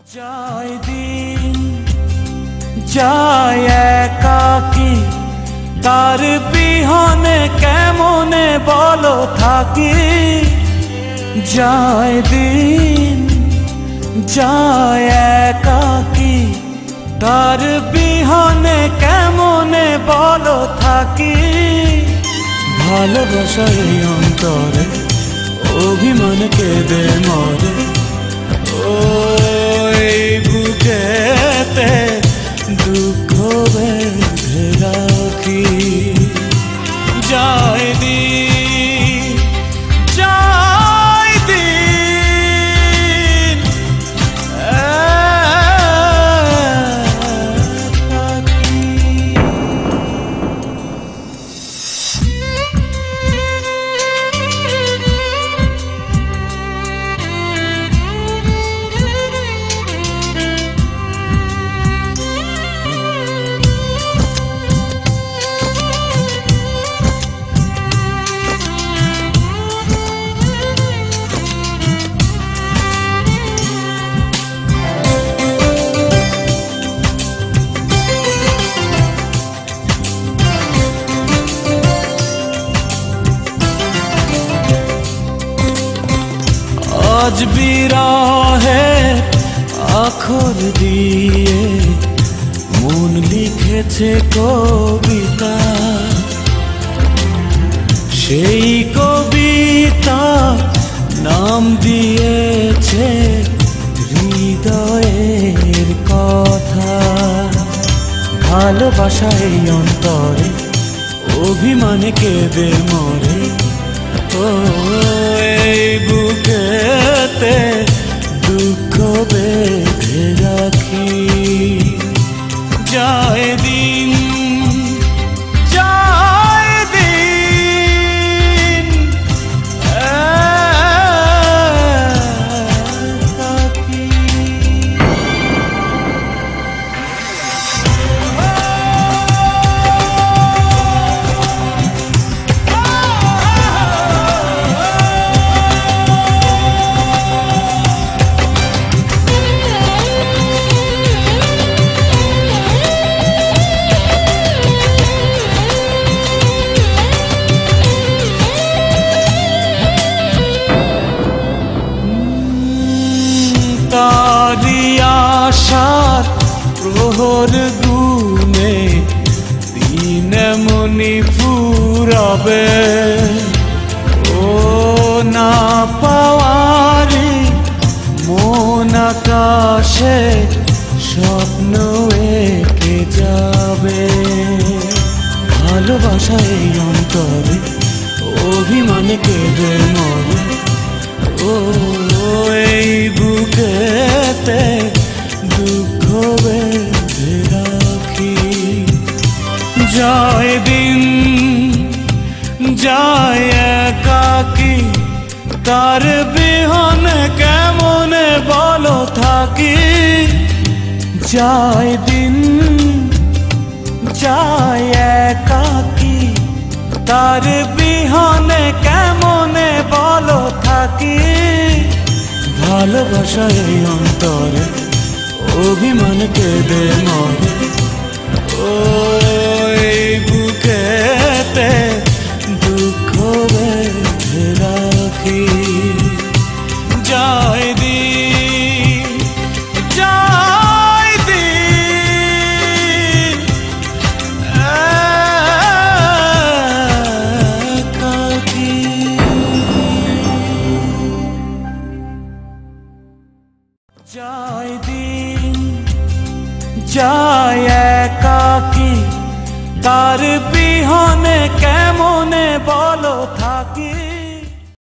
যায় দিন যায় একাকী, তার বিহনে কেমনে বলো থাকি। যায় দিন যায় একাকী, তার বিহনে কেমনে বলো থাকি। ভালোবাসার এই অন্তরে অভিমান কেঁদে মরে, ওই বুকেতে দুঃখ বেঁধে রাখি। যায় দিন যায় দিন একাকী। আজ বিরহে আখর দিয়ে মন লিখেছে কবিতা, সেই কবিতা নাম দিয়েছে হৃদয়ের কথা। ভালোবাসা এই অন্তরে অভিমানে কেঁদে মরে, ও এই বুকেতে দুঃখ বেঁধে রাখি। যায় দিন যায় দিন একাকী। তারি আশার প্রহর গুনে দিন এমনি ফুরাবে, ও না পাওয়ারি মন আকাশে স্বপ্ন এঁকে যাবে। ভালোবাসা এই অন্তরে অভিমানে কেঁদে মরে, ও এই বুকেতে দুঃখ বেঁধে রাখি। যায় দিন যায় একাকী, তার বিহনে কেমনে বলো থাকি। যায় দিন যায় একাকী, তার বিহনে কেমনে বলো থাকি। ভালোবাসা এই অন্তরে অভিমান কেঁদে মরে, ওই বুকেতে দুঃখ বেঁধে রাখি। যায় দিন যায় দিন একাকী। যায় দিন যায় একাকী, তার বিহনে কেমনে বলো